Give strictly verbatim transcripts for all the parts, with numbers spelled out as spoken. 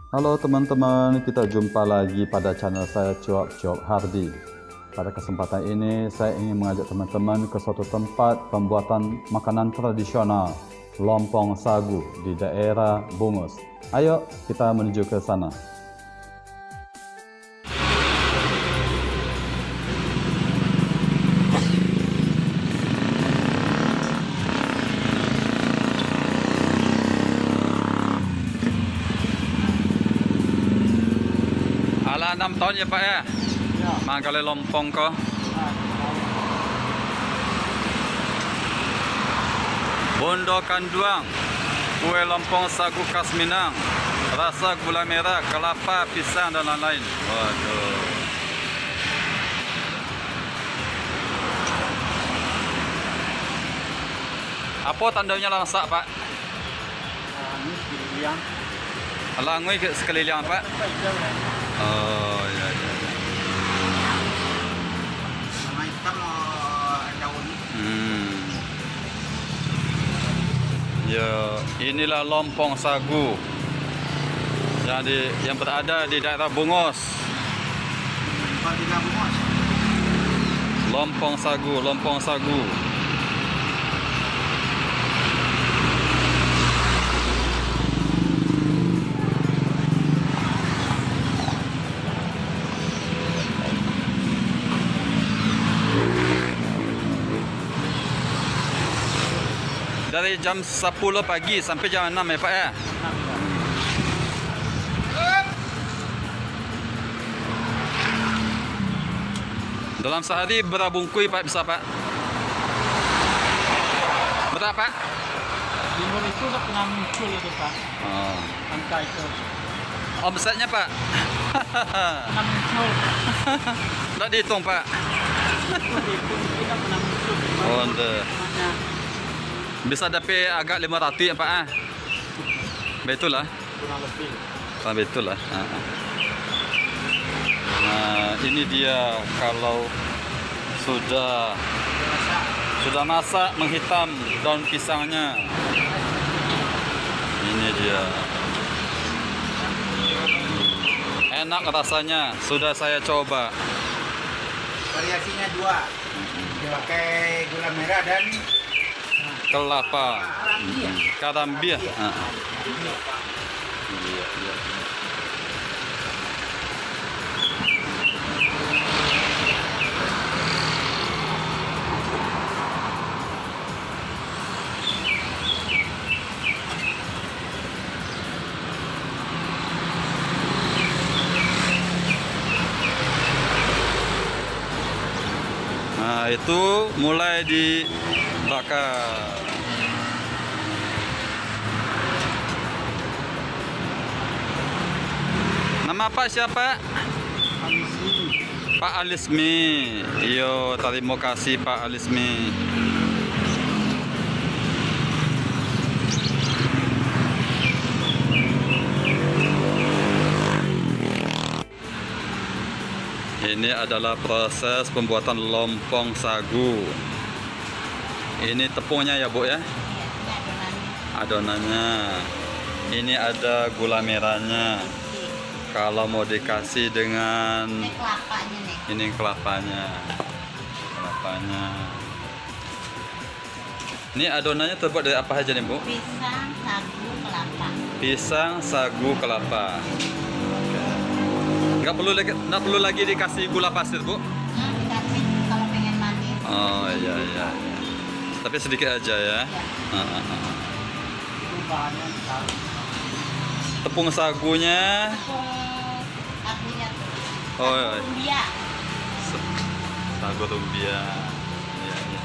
Halo teman-teman, kita jumpa lagi pada channel saya Cuap Cuap Hardi. Pada kesempatan ini saya ingin mengajak teman-teman ke suatu tempat pembuatan makanan tradisional lompong sagu di daerah Bungus. Ayo kita menuju ke sana. Ala enam tahun ya Pak ya? Ya. Mangkale lompong ko. Bondo kanduang, kue lompong sagu khas Minang, rasa gula merah, kelapa, pisang dan lain-lain. Waduh. Apa tandanya langsak Pak? Ini sekalian. Langui ke sekeliling Pak? Oh ya ya. Sama hitam daun. Hmm. Ya, inilah lompong sagu yang di yang berada di daerah Bungus. Tiga bungus. Lompong sagu, lompong sagu. Dari jam sepuluh pagi sampai jam enam ya Pak ya? Dalam sehari berapa bungkus Pak bisa Pak? Berapa Pak? Timur itu udah pernah muncul itu Pak. Oh. Angka itu Omsetnya Pak? pernah muncul. Tidak dihitung Pak? Itu itu kita pernah muncul. Oh, enggak. Mana? Bisa dapat agak lima ratus ya Pak ah? Betul lah. Kurang lebih. Ah, betul lah. Ah, ah. Nah, ini dia kalau sudah Rasa sudah masak menghitam daun pisangnya. Ini dia. Enak rasanya, sudah saya coba. variasinya dua. Pakai gula merah dan Kelapa, Arabia. karambia. Ah, ah. Iya, iya. Nah, itu mulai dibakar. Nama Pak siapa? Amisi. Pak Alismi. Yo, terima kasih Pak Alismi. Ini adalah proses pembuatan lompong sagu. Ini tepungnya ya Bu ya? Adonannya. Ini ada gula merahnya. Kalau mau dikasih dengan Ini kelapanya nih. ini kelapanya. Kelapanya. Ini adonannya terbuat dari apa aja nih Bu? Pisang, sagu, kelapa. Pisang, sagu, kelapa. Nggak perlu lagi, nggak perlu lagi dikasih gula pasir Bu? Hmm, dikasih kalau pengen manis. Oh iya iya. Tapi sedikit aja ya. Ya. Ah, ah, ah. Itu bahannya sagu. Tepung sagunya. Tepung sagunya tuh. Oh iya. Rumbia. Sagu rumbia. Iya, iya.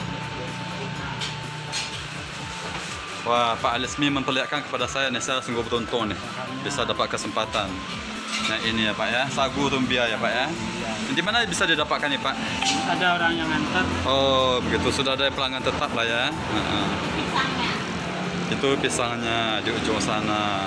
Wah, Pak Alismi memperlihatkan kepada saya nih, saya sungguh beruntung nih bisa dapat kesempatan. Nah ini ya Pak ya, sagu rumbia ya Pak ya. Di mana bisa didapatkan nih Pak? Ada orang yang nganter. Oh begitu, sudah ada pelanggan tetap lah ya. Nah, Pisangnya. itu pisangnya di ujung sana.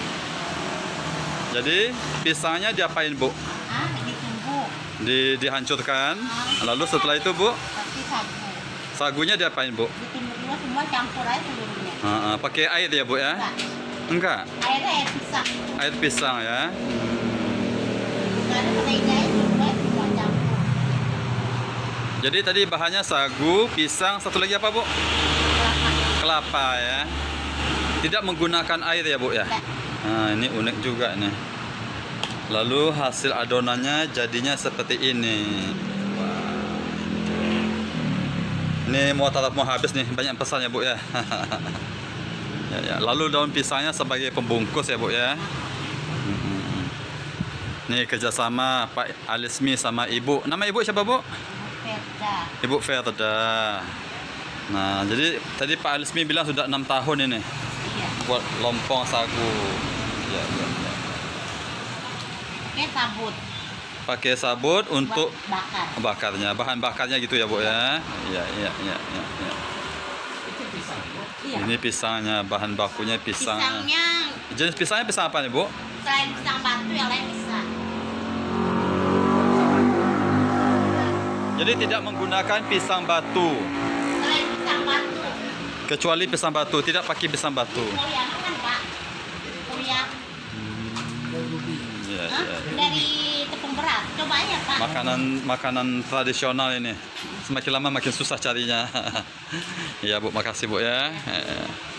Jadi pisangnya diapain Bu? Ah, ditumbuk. Di, dihancurkan. Lalu setelah itu Bu, Tapi sagu. sagunya diapain Bu? Ditumbuk dulu semua campur aja seluruhnya. Ah, ah, pakai air ya Bu ya? Enggak. Enggak. Airnya air pisang. Air pisang ya. Nggak ada peneganya juga semua campur. Jadi tadi bahannya sagu, pisang, satu lagi apa, Bu? Kelapa. Kelapa ya. Tidak menggunakan air ya, Bu ya. Tidak. Nah, ini unik juga nih. Lalu hasil adonannya jadinya seperti ini. Wah. Ini mau tatap mau habis nih, banyak pesannya, Bu ya. Ya, ya. Lalu daun pisangnya sebagai pembungkus ya, Bu ya. Hmm. Nih kerjasama Pak Alismi sama Ibu. Nama Ibu siapa, Bu? Perda. Ibu Ferda. Nah, jadi tadi Pak Alismi bilang sudah enam tahun ini Iya. buat lompong sagu. Ya, ya, ya. Pakai sabut. Pakai sabut untuk Buat bakar. bakarnya, bahan bakarnya gitu ya, Bu ya. Iya, iya, iya, iya, iya. Itu pisang. Bu. Iya. Ini pisangnya, bahan bakunya pisang. Pisangnya Jenis pisangnya pisang apa nih, Bu? selain pisang batu yang lain bisa. Jadi tidak menggunakan pisang batu, Selain pisang batu. kecuali pisang batu, tidak pakai pisang batu. Korea kan Pak? Korea. Iya, Hah? iya. Dari tepung beras. Coba aja Pak. Makanan makanan tradisional ini. Semakin lama makin susah carinya. Iya, Bu, makasih, Bu ya. Eh.